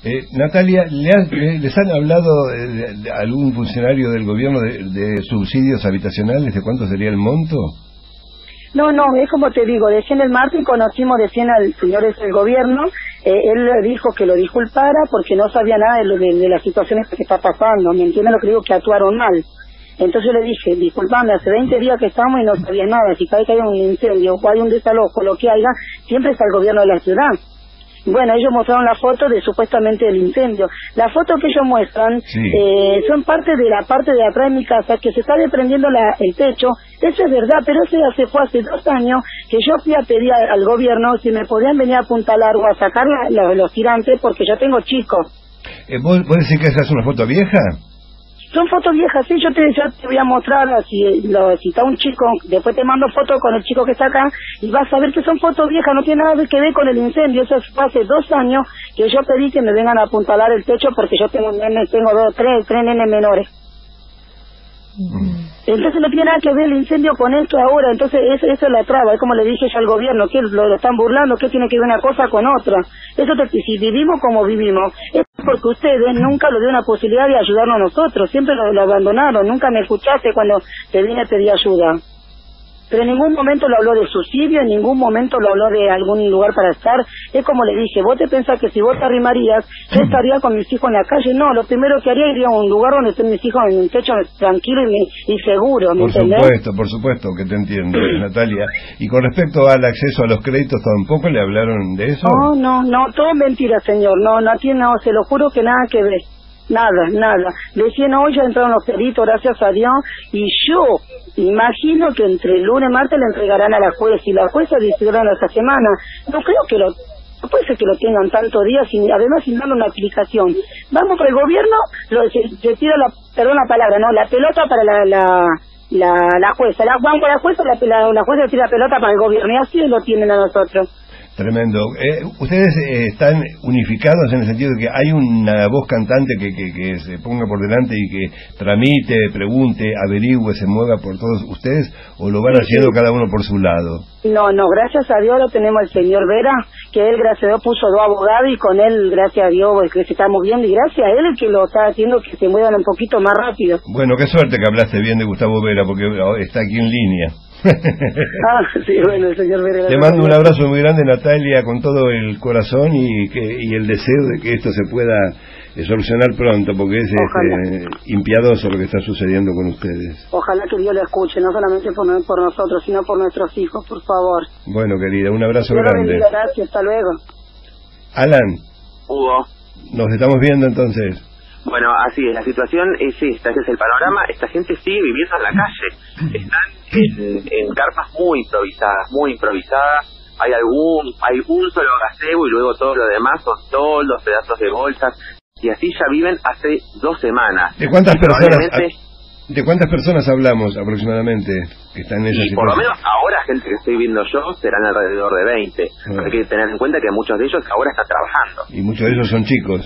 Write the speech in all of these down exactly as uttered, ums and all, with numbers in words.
Eh, Natalia, ¿le has, le, ¿les han hablado de, de algún funcionario del gobierno de, de subsidios habitacionales? ¿De cuánto sería el monto? No, no, es como te digo, recién el martes conocimos recién al señor del gobierno, eh, él dijo que lo disculpara porque no sabía nada de, lo, de, de las situaciones que está pasando, ¿me entiendes lo que digo? Que actuaron mal. Entonces yo le dije, disculpame, hace veinte días que estamos y no sabía nada, si cada vez que hay un incendio o hay un desalojo, lo que haya, siempre está el gobierno de la ciudad. Bueno, ellos mostraron la foto de supuestamente del incendio. La foto que ellos muestran sí. eh, son parte de la parte de atrás de mi casa, que se está desprendiendo la, el techo. Eso es verdad, pero eso ya se fue hace dos años que yo fui a pedir al, al gobierno si me podían venir a apuntalar o a sacar la, la, los tirantes porque yo tengo chicos. Eh, ¿vos, ¿Vos decís que esa es una foto vieja? Son fotos viejas, sí, yo te, yo te voy a mostrar, si, lo, si está un chico, después te mando fotos con el chico que está acá, y vas a ver que son fotos viejas, no tiene nada que ver con el incendio. Eso fue hace dos años que yo pedí que me vengan a apuntalar el techo porque yo tengo nene, tengo dos, tres, tres nenes menores. Mm. Entonces no tiene nada que ver el incendio con esto ahora, entonces eso, eso es la traba, es como le dije yo al gobierno, que lo, lo están burlando, que tiene que ver una cosa con otra. Eso te, si vivimos como vivimos, es porque ustedes nunca lo dio una posibilidad de ayudarnos a nosotros, siempre lo, lo abandonaron, nunca me escuchaste cuando te vine a pedir ayuda. Pero en ningún momento lo habló de subsidio, en ningún momento lo habló de algún lugar para estar. Es como le dije, vos te pensás que si vos te arrimarías, yo estaría con mis hijos en la calle. No, lo primero que haría iría a un lugar donde estén mis hijos en un techo tranquilo y, me, y seguro, ¿me Por entendés? supuesto, por supuesto que te entiendo, Natalia. Y con respecto al acceso a los créditos, ¿tampoco le hablaron de eso? No, no, no, todo mentira, señor. No, no tiene, no, se lo juro que nada que ver. Nada, nada. Decían, hoy ya entraron los créditos, gracias a Dios, y yo imagino que entre el lunes y martes le entregarán a la jueza, y la jueza decidirá esta semana. No creo que lo, no puede ser que lo tengan tantos días, sin, además sin darle una aplicación. Vamos por el gobierno, lo, se, se tira la, perdón la palabra, no, la pelota para la, la, la, la jueza, la, vamos por la jueza, la, la, la jueza tira la pelota para el gobierno, y así lo tienen a nosotros. Tremendo. Eh, ¿Ustedes eh, están unificados en el sentido de que hay una voz cantante que, que, que se ponga por delante y que tramite, pregunte, averigüe, se mueva por todos ustedes, o lo van sí, haciendo sí. cada uno por su lado? No, no, gracias a Dios lo tenemos el señor Vera, que él, gracias a Dios, puso dos abogados y con él, gracias a Dios, que se está moviendo, y gracias a él el que lo está haciendo que se muevan un poquito más rápido. Bueno, qué suerte que hablaste bien de Gustavo Vera, porque está aquí en línea. Ah, sí, bueno, el señor Vera. Te mando un abrazo muy grande, Natalia, con todo el corazón y que y el deseo de que esto se pueda eh, solucionar pronto, porque es este, impiadoso lo que está sucediendo con ustedes. Ojalá que Dios lo escuche, no solamente por, por nosotros, sino por nuestros hijos, por favor. Bueno, querida, un abrazo Dios grande. Bendiga, gracias, hasta luego. Alan. Hugo. Nos estamos viendo entonces. Bueno, así es, la situación es esta, este es el panorama, esta gente sigue viviendo en la calle, están en, en carpas muy improvisadas, muy improvisadas, hay algún, hay un solo gazebo y luego todo lo demás son toldos, pedazos de bolsas, y así ya viven hace dos semanas. ¿De cuántas personas, de cuántas personas hablamos aproximadamente que están en esa y situación? Por lo menos ahora, gente que estoy viendo yo, serán alrededor de veinte, ah. Hay que tener en cuenta que muchos de ellos ahora están trabajando. Y muchos de ellos son chicos.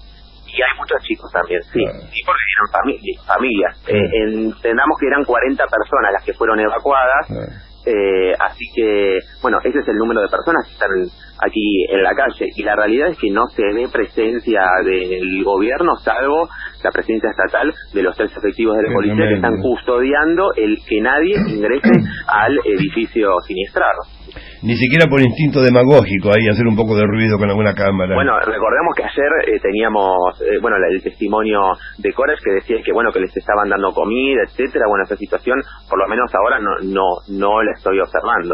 Y hay muchos chicos también, sí, claro. sí porque eran fami familias. Claro. Eh, entendamos que eran cuarenta personas las que fueron evacuadas, claro. eh, así que, bueno, ese es el número de personas que están aquí en la calle. Y la realidad es que no se ve presencia del gobierno, salvo la presencia estatal de los tres efectivos de la policía que están custodiando el que nadie ingrese al edificio siniestrado. Ni siquiera por instinto demagógico ahí hacer un poco de ruido con alguna cámara. Bueno, recordemos que ayer eh, teníamos, eh, bueno, el testimonio de Cores que decía que, bueno, que les estaban dando comida, etcétera. Bueno, esa situación, por lo menos ahora, no no no la estoy observando.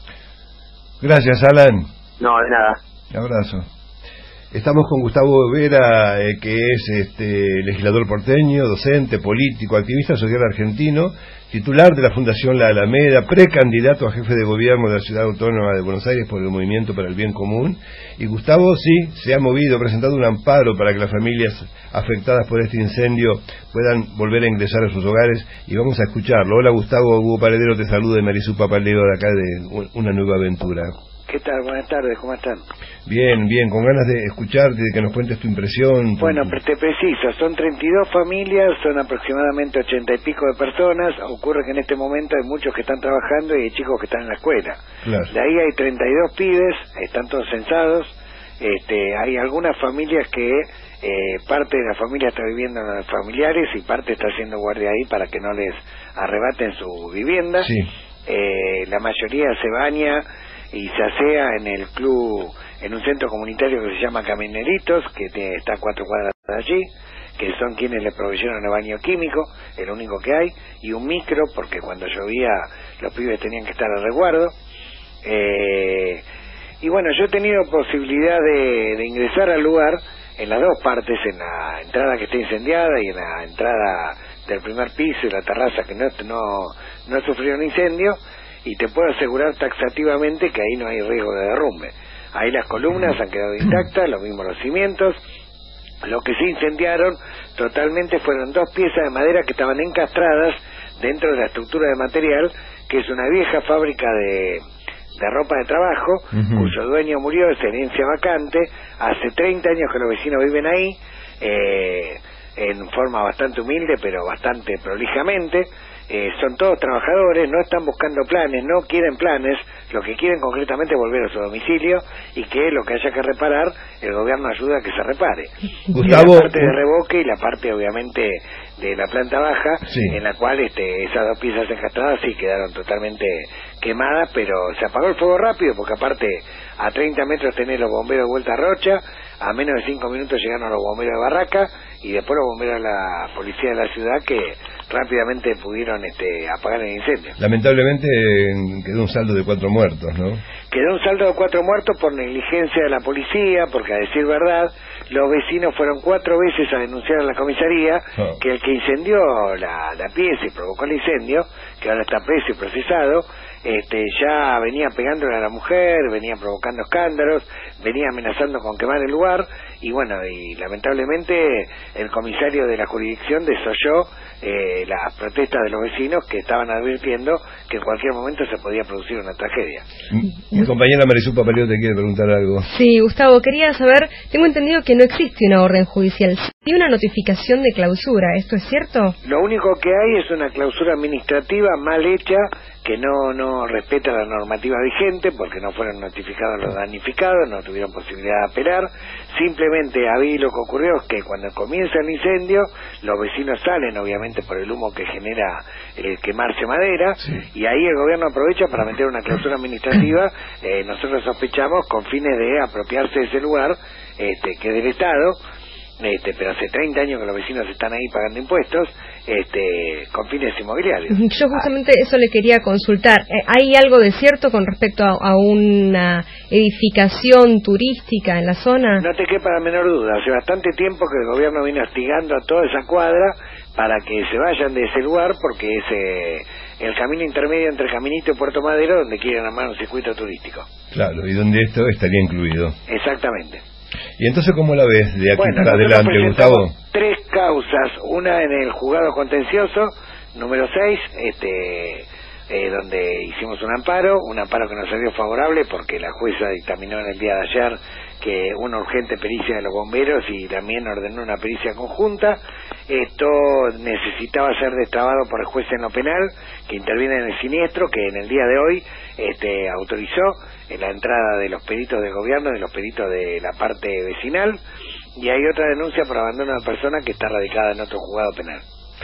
Gracias, Alan. No, de nada. Un abrazo. Estamos con Gustavo Vera, eh, que es este legislador porteño, docente, político, activista social argentino, titular de la Fundación La Alameda, precandidato a jefe de gobierno de la Ciudad Autónoma de Buenos Aires por el Movimiento para el Bien Común. Y Gustavo, sí, se ha movido, ha presentado un amparo para que las familias afectadas por este incendio puedan volver a ingresar a sus hogares, y vamos a escucharlo. Hola, Gustavo. Hugo Paredero te saluda de Marisú Papaleo, de acá de Una Nueva Aventura. ¿Qué tal? Buenas tardes, ¿cómo están? Bien, bien, con ganas de escucharte, de que nos cuentes tu impresión. Tu... Bueno, te preciso, son treinta y dos familias, son aproximadamente ochenta y pico de personas. Ocurre que en este momento hay muchos que están trabajando y hay chicos que están en la escuela. Claro. De ahí hay treinta y dos pibes, están todos censados. Este, hay algunas familias que eh, parte de la familia está viviendo en los familiares y parte está haciendo guardia ahí para que no les arrebaten su vivienda. Sí. Eh, la mayoría se baña y se asea en el club, en un centro comunitario que se llama Camineritos, que te, está a cuatro cuadras de allí, que son quienes le proveyeron el baño químico, el único que hay, y un micro, porque cuando llovía los pibes tenían que estar a resguardo. Eh, y bueno, yo he tenido posibilidad de, de ingresar al lugar en las dos partes, en la entrada que está incendiada y en la entrada del primer piso y la terraza que no, no, no sufrió un incendio, y te puedo asegurar taxativamente que ahí no hay riesgo de derrumbe. Ahí las columnas han quedado intactas, lo mismo los cimientos. Lo que se incendiaron totalmente fueron dos piezas de madera que estaban encastradas dentro de la estructura de material, que es una vieja fábrica de, de ropa de trabajo, uh-huh. cuyo dueño murió, es herencia vacante. Hace treinta años que los vecinos viven ahí, eh, en forma bastante humilde, pero bastante prolijamente. Eh, son todos trabajadores, no están buscando planes, no quieren planes, lo que quieren concretamente es volver a su domicilio, y que lo que haya que reparar, el gobierno ayuda a que se repare. Gustavo, y la parte de revoque y la parte obviamente de la planta baja, sí. en la cual este, esas dos piezas encastradas sí quedaron totalmente quemadas, pero se apagó el fuego rápido, porque aparte a treinta metros tenés los bomberos de Vuelta a Rocha, a menos de cinco minutos llegaron los bomberos de Barraca, y después los bomberos de la policía de la ciudad, que rápidamente pudieron este, apagar el incendio. Lamentablemente quedó un saldo de cuatro muertos, ¿no? Quedó un saldo de cuatro muertos por negligencia de la policía, porque a decir verdad, los vecinos fueron cuatro veces a denunciar a la comisaría oh. que el que incendió la, la pieza y provocó el incendio, que ahora está preso y procesado, este, ya venía pegándole a la mujer, venía provocando escándalos, venía amenazando con quemar el lugar, y bueno, y lamentablemente el comisario de la jurisdicción desoyó eh, las protestas de los vecinos, que estaban advirtiendo que en cualquier momento se podía producir una tragedia. Mi compañera Marisú Papaleo te quiere preguntar algo. Sí, Gustavo, quería saber, tengo entendido que no existe una orden judicial, sí una notificación de clausura, ¿esto es cierto? Lo único que hay es una clausura administrativa mal hecha, que no no respeta la normativa vigente, porque no fueron notificados los damnificados, no tuvieron posibilidad de apelar. Simplemente ahí lo que ocurrió es que cuando comienza el incendio, los vecinos salen obviamente por el humo que genera el quemarse madera, sí. y ahí el gobierno aprovecha para meter una clausura administrativa, eh, nosotros sospechamos con fines de apropiarse de ese lugar, este, que es del Estado. Este, pero hace treinta años que los vecinos están ahí pagando impuestos, este, con fines inmobiliarios. Yo justamente ah. eso le quería consultar. ¿Hay algo de cierto con respecto a, a una edificación turística en la zona? No te quepa la menor duda. Hace bastante tiempo que el gobierno viene hostigando a toda esa cuadra para que se vayan de ese lugar, porque es eh, el camino intermedio entre Caminito y Puerto Madero, donde quieren armar un circuito turístico. Claro, y donde esto estaría incluido. Exactamente. ¿Y entonces cómo la ves de aquí bueno, para adelante, Gustavo? Tres causas, una en el juzgado contencioso, número seis, este, eh, donde hicimos un amparo, un amparo que nos salió favorable porque la jueza dictaminó en el día de ayer que una urgente pericia de los bomberos y también ordenó una pericia conjunta. Esto necesitaba ser destrabado por el juez en lo penal, que interviene en el siniestro, que en el día de hoy este, autorizó en la entrada de los peritos del gobierno, de los peritos de la parte vecinal, y hay otra denuncia por abandono de persona que está radicada en otro juzgado penal.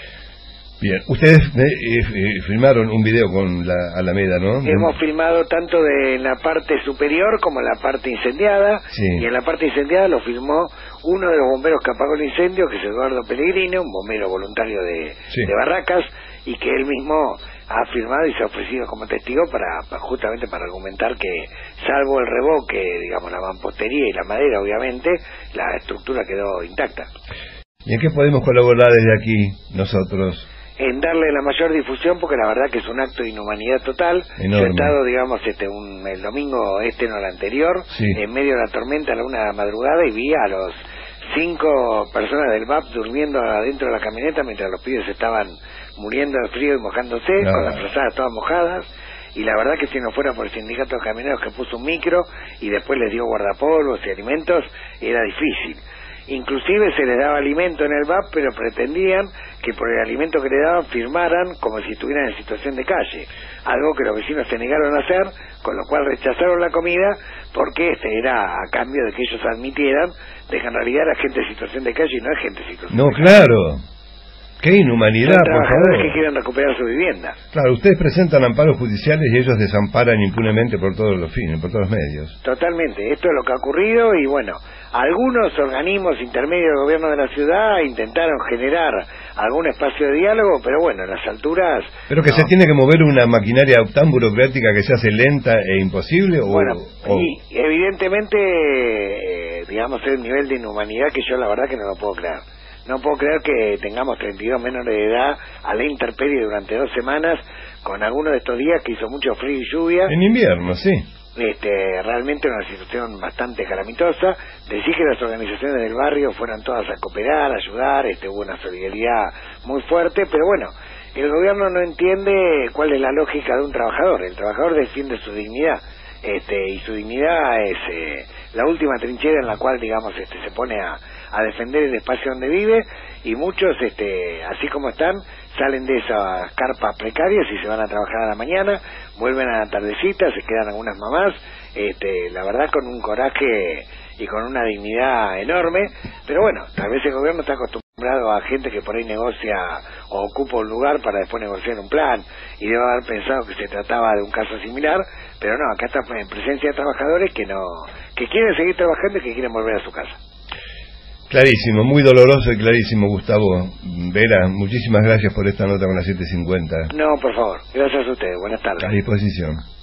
Bien, ustedes eh, eh, filmaron un video con la Alameda, ¿no? Hemos filmado tanto de la parte superior como la parte incendiada, sí. y en la parte incendiada lo filmó uno de los bomberos que apagó el incendio, que es Eduardo Pellegrino, un bombero voluntario de, sí. de Barracas, y que él mismo ha firmado y se ha ofrecido como testigo para, para justamente para argumentar que, salvo el revoque, digamos, la mampostería y la madera, obviamente, la estructura quedó intacta. ¿Y en qué podemos colaborar desde aquí nosotros? En darle la mayor difusión, porque la verdad que es un acto de inhumanidad total. Enorme. Yo he estado, digamos, este un, el domingo este, no el anterior, sí. en medio de la tormenta a la una de la madrugada, y vi a los cinco personas del V A P durmiendo adentro de la camioneta mientras los pibes estaban muriendo de frío y mojándose, no. con las frazadas todas mojadas. Y la verdad que si no fuera por el sindicato de camioneros que puso un micro y después les dio guardapolvos y alimentos, era difícil. inclusive se les daba alimento en el V A P, pero pretendían que por el alimento que le daban firmaran como si estuvieran en situación de calle, algo que los vecinos se negaron a hacer, con lo cual rechazaron la comida, porque este era a cambio de que ellos admitieran de que en realidad era gente en situación de calle y no es gente en situación no, de calle. No, claro. Qué inhumanidad, Son por trabajadores favor. que quieren recuperar su vivienda. Claro, ustedes presentan amparos judiciales y ellos desamparan impunemente por todos los fines, por todos los medios. Totalmente, esto es lo que ha ocurrido y bueno, algunos organismos intermedios del gobierno de la ciudad intentaron generar algún espacio de diálogo, pero bueno, en las alturas... ¿Pero que no. se tiene que mover una maquinaria tan burocrática que se hace lenta e imposible? O, bueno, o... y evidentemente, eh, digamos, es un nivel de inhumanidad que yo la verdad que no lo puedo creer. No puedo creer que tengamos treinta y dos menores de edad a la intemperie durante dos semanas, con algunos de estos días que hizo mucho frío y lluvia. En invierno, sí. Este, realmente una situación bastante calamitosa. Decir que las organizaciones del barrio fueron todas a cooperar, a ayudar, este, hubo una solidaridad muy fuerte, pero bueno, el gobierno no entiende cuál es la lógica de un trabajador. El trabajador defiende su dignidad, este, y su dignidad es eh, la última trinchera en la cual, digamos, este, se pone a, a defender el espacio donde vive, y muchos, este, así como están, salen de esas carpas precarias y se van a trabajar a la mañana, vuelven a la tardecita, se quedan algunas mamás, este, la verdad con un coraje y con una dignidad enorme, pero bueno, tal vez el gobierno está acostumbrado a gente que por ahí negocia o ocupa un lugar para después negociar un plan, y debe haber pensado que se trataba de un caso similar, pero no, acá está en presencia de trabajadores que no, que quieren seguir trabajando y que quieren volver a su casa. Clarísimo, muy doloroso y clarísimo, Gustavo. Vera, muchísimas gracias por esta nota con las siete cincuenta. No, por favor, gracias a ustedes, buenas tardes. A disposición.